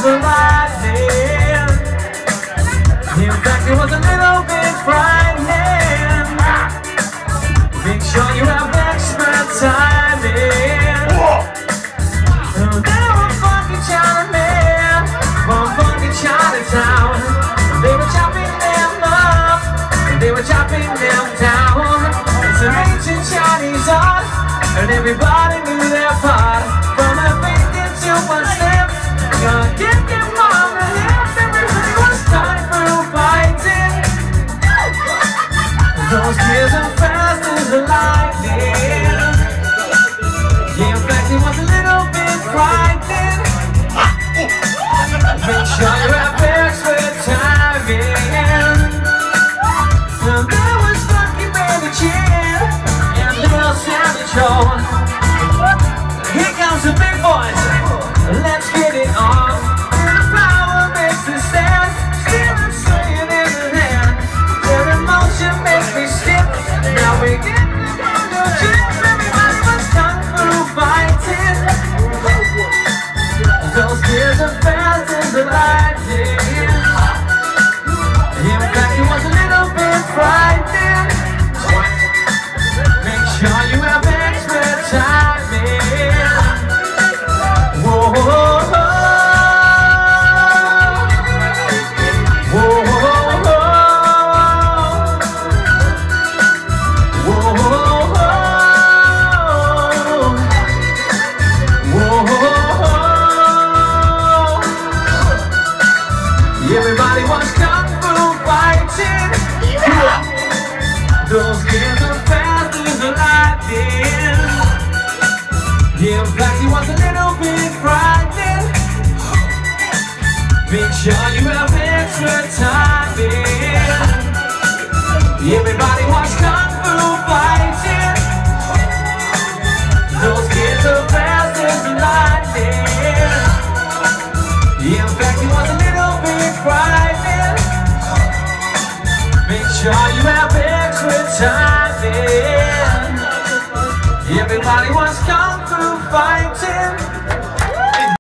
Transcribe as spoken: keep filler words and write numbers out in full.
as a lightning. In fact, it was a little bit frightening. Make sure you have expert timing. They were funky Chinamen from funky Chinatown. They were chopping them up, they were chopping them down. It's an ancient Chinese art, and everybody knew their part. From a bacon to a step, gonna get them on the hip. Everybody was time through fighting. Those kids are fast as a lightning. Yeah, in fact, it was a little bit frightening. Make sure you have expert timing. And there was Funky Baby Chin and Little Sammy Joe. Here comes the big boys. Let's get it on. And the power makes the stand. Still I'm swinging in the hand. Their emotion makes me stiff. Now we get on the chips. Everybody was kung fu fighting. Those kids are fast as the lightning. In fact, it was a little bit frightening. Make sure you have expert timing. Whoa, whoa, whoa. Whoa, whoa, whoa. Whoa, whoa, whoa. Everybody was kung fu fighting. Those kids are fast as a lightning. In fact, he was a little bit frightening. Make sure you have extra timing. Everybody was kung fu fighting. Those kids are fast as a lightning. In fact, he was a little bit frightening. Make sure you have extra timing. Everybody was kung fu fighting.